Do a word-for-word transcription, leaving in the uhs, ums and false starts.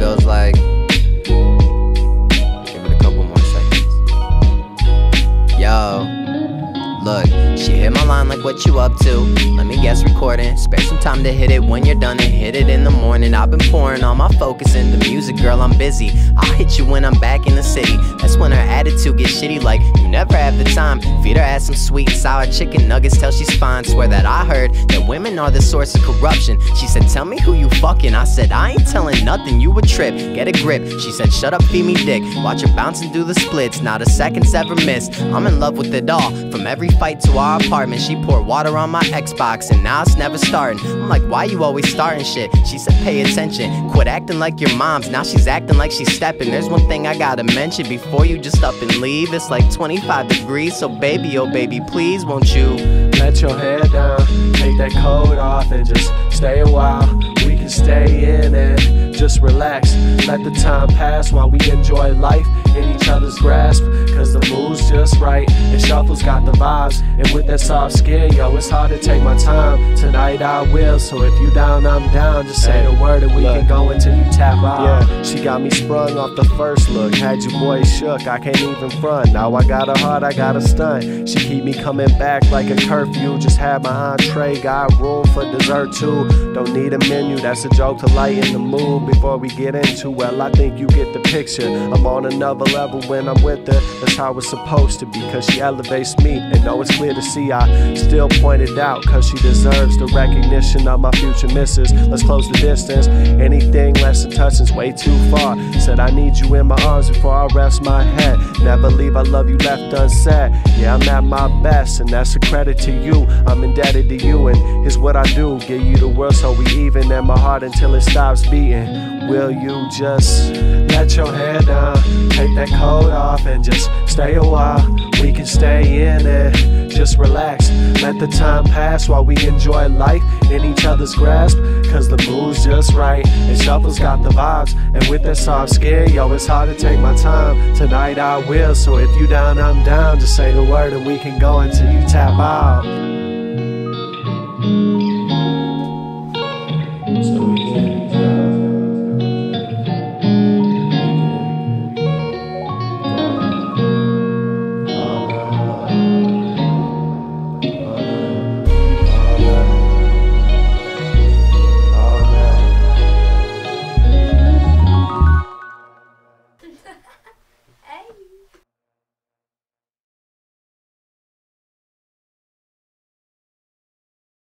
goes like, give it a couple more seconds. Yo, look, she hit my line like, what you up to? Let me guess, recording. Spare some time to hit it when you're done and hit it in the morning. I've been pouring all my focus into music, girl, I'm busy. I'll hit you when I'm back in the city. That's when her attitude gets shitty, like, you never have the time. Feed her ass some sweet and sour chicken nuggets till she's fine. Swear that I heard that women are the source of corruption. She said, tell me who you fucking. I said, I ain't telling nothing, you a trip, get a grip. She said, shut up, feed me dick. Watch her bounce and do the splits, not a second's ever missed. I'm in love with it all, from every fight to our apartment. She poured water on my Xbox and now it's never starting. I'm like, why you always starting shit? She said, pay attention, quit acting like your mom's. Now she's acting like she's stepping. There's one thing I gotta mention before you just up and leave. It's like twenty-five degrees, so baby, oh baby, please won't you let your hair down, take that coat off and just stay a while. We can stay in and just relax. Let the time pass while we enjoy life in each other's grasp. Cause the mood's just right and Shuffle's got the vibes. And with that soft skin, yo, it's hard to take my time. Tonight I will, so if you down, I'm down. Just say the word and we Look. can go until you tap out. Yeah, she got me sprung off the first look. Had you boys shook, I can't even front. Now I got a heart, I got a stunt. She keep me coming back like a curfew. Just had my entree, got room for dessert too. Don't need a menu, that's a joke to lighten the mood. Before we get into, well, I think you get the picture. I'm on another level when I'm with her. That's how it's supposed to be, cause she elevates me. And though it's clear to see, I still point it out, cause she deserves the recognition of my future misses. Let's close the distance. Anything less than touching's way too far. Said I need you in my arms before I rest my head. Never leave, I love you left unsaid. Yeah, I'm at my best, and that's a credit to you. I'm indebted to you, and here's what I do. Give you the world so we even, and my heart until it stops beating. Will you just let your hair down, take that coat off and just stay a while? We can stay in it, just relax. Let the time pass while we enjoy life in each other's grasp. Cause the mood's just right and Shuffle's got the vibes. And with that soft skin, yo, it's hard to take my time. Tonight I will, so if you down, I'm down. Just say the word and we can go until you tap out.